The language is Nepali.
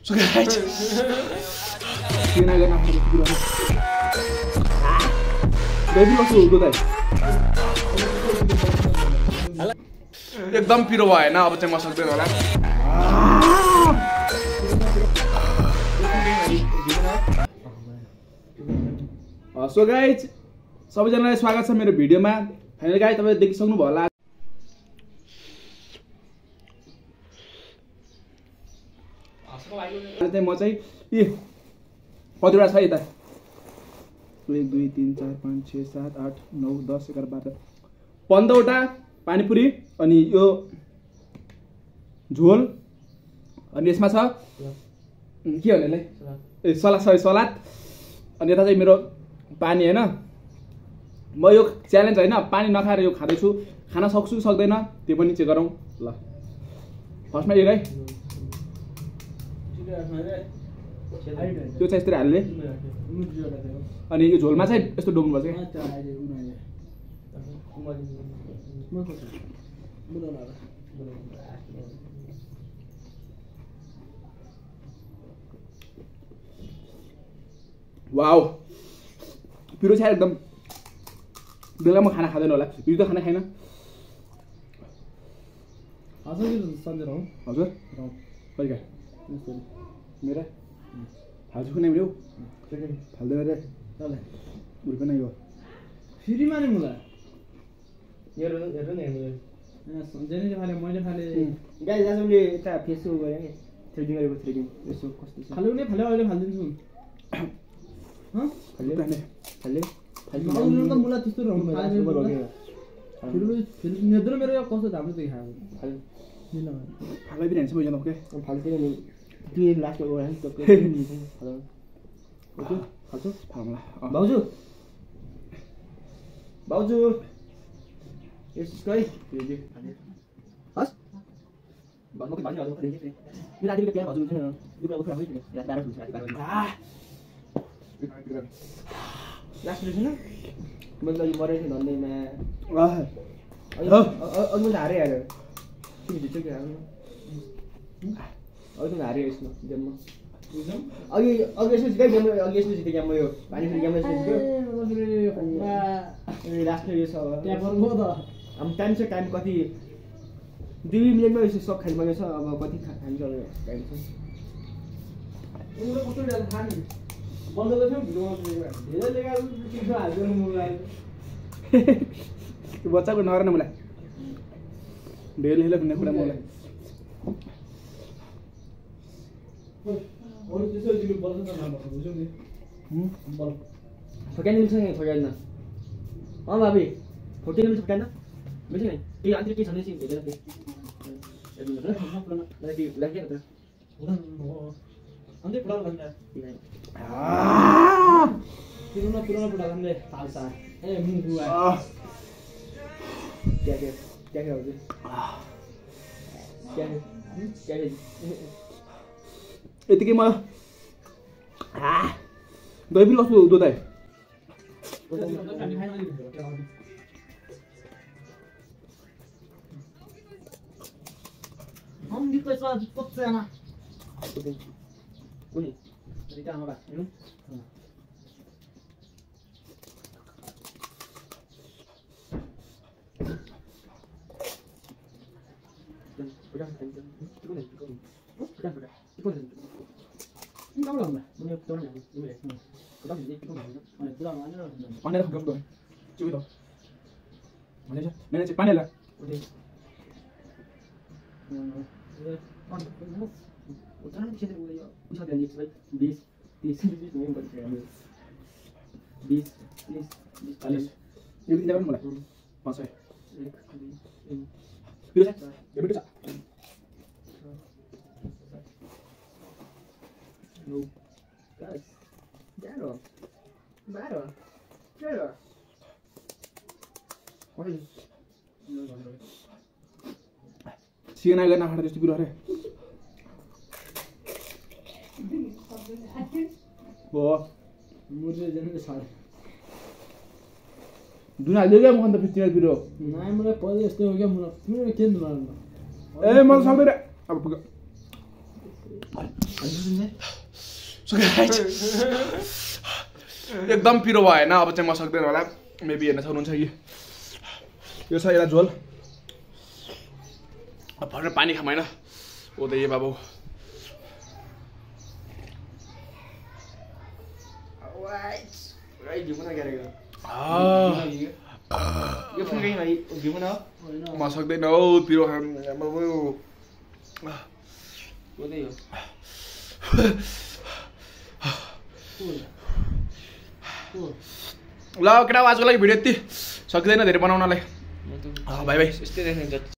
So guys, ginagawa natin ito biro. Baby कस्तो हुँदो त एकदम पिरो भएन अब चाहिँ म सक्दैन होला सो गाइज सबैजनालाई स्वागत छ मेरो भिडियोमा फाइनली गाइज तपाईले देखिसक्नु भयो होला म चाहिँ कतिवटा छ यता 1 2 3 4 5 6 7 8 9 10 11 12 15 वटा पानीपुरी अनि यो झोल अनि यसमा छ के भन्नेलाई ए सलाद अनि यता चाहिँ मेरो पानी हैन म यो च्यालेन्ज हैन पानी नखाएर यो खादै छु खान सक्छु सक्दैन त्यो पनि चेक गरौँ ल फर्स्टमा यो गाई त्यो चाहिँ यस्तै हाल्ले अनि यो झोलमा चाहिँ यस्तो डुब्नुपर्छ के वाउ पिरो छ एकदम बेला म खाना खादैन होला यो त खाना खाइन हजुर सन्जय रौ हजुर कहिले का मेरा हाजु कुनै मेरो फाल्दै रे ल उर पनि यो फेरि माने मुला हेर्नु न हेर्नु सन्जयले फाले मैले फाले गाइस आजले यता फेसबुक गरे के थ्रेडिङ गरेको थ्रेडिङ यसो कस्तो छ फाल्नु नै फाले अहिले फाल्दिन्छु ह फाले त मुला त्यस्तो रहनु फेरि नेद्रो मेरो कस्तो धाम्रो त खायो फाले निला फाले पनि हैन म के फाल्थे नि त्यो लास्टमा गयो हैन त हेलो ओके खाछु फाल्ला बाउजू यस गई यो हस बाउको बानी हजुर देखि यो रातिको प्याज हजुर हुन्छ यो कुरा उठ्नु होइन रात 12 हुन्छ रात 12 लास्ट रहेछ न मैले यो मरे भन्दैमा अघि त हारे हारे के दिन्छ के हार्नु अघि त हारे यसमा गेममा अघि यसमा जिते गेम अघि यसमा जिते गेम यो पानी फेरि गेममा जित्यो लास्ट यो छ त्यहाँ पर्नु त अब टाइम छ टाइम कति 2 मिनेटमा यसो सब खाइ बगेछ अब कति खान्छ टाइम छ उनीहरु कस्तो डाल खाने बल्द त थियो भिडियोमा धेरै लेगा किन हाल्दैन मोबाइल त्यो बच्चाको नगर्न मलाई धेरै लेला भन्ने कुरा मलाई अरु त्यसो दिनु बल्द त नभएको बुझ्यौ नि बल फक्यान मिल्छ नि फक्यान अ भाबी फक्यान मिल्छ फक्यान मिल्छ नि ए अन्त के छन् नि धेरै के हेर्नु न पुरानो लागि लाग्यो त अन्त पुरानो भन्दा पुरानो पुरा भन्ने थाल्सा ए मुगुआ क्या हो जी क्या यतिकै म दही पनि लस्नु हुँदो त हम दिक्कत छ कच्चा ना कुनी रिटा आमा हेर्नु No, guys, better. What is? Siapa nak nak harus diburu hari? Wah, muda jangan salah. Dunia ada yang makan tapi tinggal biru. Nah, mulai pada setiap orang mulai, mulai kian mana? Malah sampai dah. Apa? एकदम पिरो भयो होइन अब चाहिँ म सक्दैन होला मेबी हेर्न सक्नुहुन्छ कि यो छ यसलाई झोल भर्खर पानी खाम होइन ओ त ए बाबु म सक्दैन हौ पिरो खानु ल केटा आजको लागि भिडियो यति सक्दैन धेरै बनाउनलाई भाइ भाइ